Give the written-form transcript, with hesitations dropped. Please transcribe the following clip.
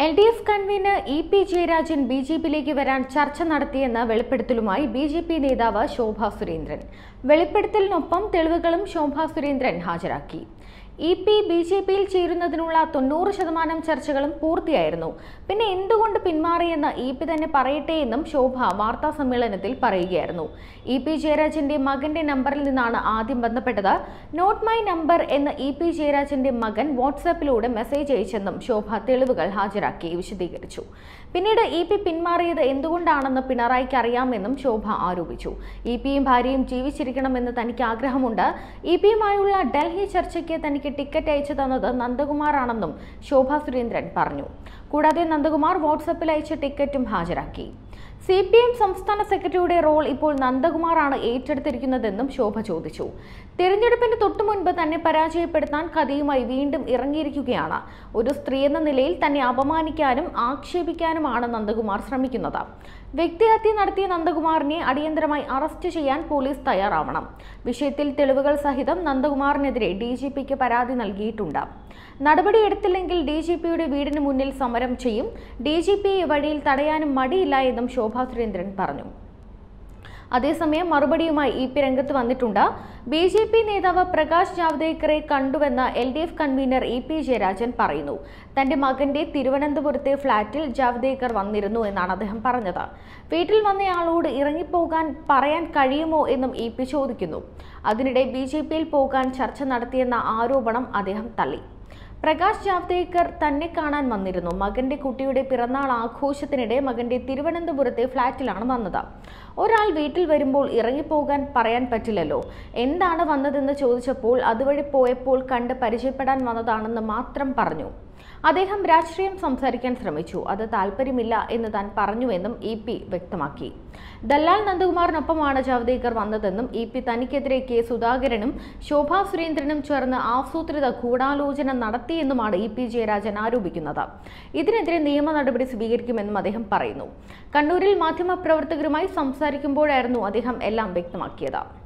LDF convener E P. Jayarajan ബിജെപിയിലേക്ക് വരാൻ ചർച്ച നടത്തിയെന്ന വെളിപ്പെടുത്തലുമായി ബിജെപി നേതാവ് ശോഭാ സുരേന്ദ്രൻ. വെളിപ്പെടുത്തലിനൊപ്പം തെളിവുകളും ശോഭാ സുരേന്ദ്രൻ ഹാജരാക്കി. ഇ.പി. ബിജെപിയിൽ ചേരുന്നതിനുള്ള 90% ചർച്ചകളും പൂർത്തിയായിരുന്നു. പിന്നെ എന്തുകൊണ്ട് പിന്മാറിയെന്ന് ഇ.പി. തന്നെ പറയട്ടെ എന്നും ശോഭ വാർത്താ സമ്മേളനത്തിൽ പറയുകയായിരുന്നു. ഇ.പി. ജയരാജന്റെ മകന്റെ നമ്പറിൽ നിന്നാണ് ആദ്യം ബന്ധപ്പെട്ടത്. നോട്ട് മൈ നമ്പർ എന്ന് ഇ.പി. ജയരാജന്റെ മകൻ വാട്സാപ്പിലൂടെ മെസ്സേജ് അയച്ചെന്നും ശോഭ തെളിവുകൾ ഹാജരാക്കി വിശദീകരിച്ചു. പിന്നീട് ഇ.പി. പിന്മാറിയത് എന്തുകൊണ്ടാണെന്ന് പിണറായിക്ക് അറിയാമെന്നും ശോഭ ആരോപിച്ചു. ഇ.പിയും ഭാര്യയും ജീവിച്ചിരിക്കണമെന്ന് തനിക്ക് ആഗ്രഹമുണ്ട്. ഇ.പിയുമായുള്ള ഡൽഹി ചർച്ചയ്ക്ക് തനിക്ക് ടിക്കറ്റ് അയച്ചു തന്നത് നന്ദകുമാറാണെന്നും ശോഭാ സുരേന്ദ്രൻ പറഞ്ഞു. കൂടാതെ നന്ദകുമാർ വാട്സാപ്പിൽ അയച്ച ടിക്കറ്റും ഹാജരാക്കി. CPM സംസ്ഥാന സെക്രട്ടറിയുടെ റോൾ ഇപ്പോൾ നന്ദകുമാറാണ് ഏറ്റെടുത്തിരിക്കുന്നതെന്നും ശോഭ ചോദിച്ചു. തിരഞ്ഞെടുപ്പിന് തൊട്ടുമുൻപ് തന്നെ പരാജയപ്പെടുത്താൻ കഥയുമായി വീണ്ടും ഇറങ്ങിയിരിക്കുകയാണ്. ഒരു സ്ത്രീ എന്ന നിലയിൽ തന്നെ അപമാനിക്കാനും ആക്ഷേപിക്കാനുമാണ് നന്ദകുമാർ ശ്രമിക്കുന്നത്. വ്യക്തിഹത്യ നടത്തിയ നന്ദകുമാറിനെ അടിയന്തരമായി അറസ്റ്റ് ചെയ്യാൻ പോലീസ് തയ്യാറാവണം. വിഷയത്തിൽ തെളിവുകൾ സഹിതം നന്ദകുമാറിനെതിരെ DGPക്ക് പരാതി നൽകിയിട്ടുണ്ട്. നടപടിയെടുത്തില്ലെങ്കിൽ DGPയുടെ വീടിന് മുന്നിൽ സമരം ചെയ്യും. DGPയെ വഴിയിൽ തടയാനും മടിയില്ല എന്നും ശോഭാ സുരേന്ദ്രൻ പറഞ്ഞു. അതേസമയം മറുപടിയുമായി ഇ.പി. രംഗത്ത് വന്നിട്ടുണ്ട്. BJP നേതാവ് പ്രകാശ് ജാവ്ദേക്കറെ കണ്ടുവെന്ന് LDF കൺവീനർ ഇ.പി. ജയരാജൻ പറയുന്നു. തന്റെ മകന്റെ തിരുവനന്തപുരത്തെ ഫ്ളാറ്റിൽ ജാവ്ദേക്കർ വന്നിരുന്നു എന്നാണ് അദ്ദേഹം പറഞ്ഞത്. വീട്ടിൽ വന്നയാളോട് ഇറങ്ങിപ്പോകാൻ പറയാൻ കഴിയുമോ എന്നും ഇ.പി. ചോദിക്കുന്നു. അതിനിടെ BJPയിൽ പോകാൻ ചർച്ച നടത്തിയെന്ന ആരോപണം അദ്ദേഹം തള്ളി. പ്രകാശ് ജാവ്ദേക്കർ തന്നെ കാണാൻ വന്നിരുന്നു. മകന്റെ കുട്ടിയുടെ പിറന്നാൾ ആഘോഷത്തിനിടെ മകന്റെ തിരുവനന്തപുരത്തെ ഫ്ളാറ്റിലാണ് വന്നത്. ഒരാൾ വീട്ടിൽ വരുമ്പോൾ ഇറങ്ങിപ്പോകാൻ പറയാൻ പറ്റില്ലല്ലോ. എന്താണ് വന്നതെന്ന് ചോദിച്ചപ്പോൾ അതുവഴി പോയപ്പോൾ കണ്ട് പരിചയപ്പെടാൻ വന്നതാണെന്ന് മാത്രം പറഞ്ഞു. അദ്ദേഹം രാഷ്ട്രീയം സംസാരിക്കാൻ ശ്രമിച്ചു. അത് താല്പര്യമില്ല എന്ന് താൻ പറഞ്ഞുവെന്നും ഇ.പി. വ്യക്തമാക്കി. ദല്ലാൽ നന്ദകുമാറിനൊപ്പമാണ് ജാവ്ദേക്കർ വന്നതെന്നും ഇ.പി. തനിക്കെതിരെ കെ. സുധാകരനും ശോഭാ സുരേന്ദ്രനും ചേർന്ന് ആസൂത്രിത ഗൂഢാലോചന നടത്തിയെന്നുമാണ് ഇ.പി. ജയരാജൻ ആരോപിക്കുന്നത്. ഇതിനെതിരെ നിയമ നടപടി സ്വീകരിക്കുമെന്നും അദ്ദേഹം പറയുന്നു. കണ്ണൂരിൽ മാധ്യമപ്രവർത്തകരുമായി സംസാരിക്കുമ്പോഴായിരുന്നു അദ്ദേഹം എല്ലാം വ്യക്തമാക്കിയത്.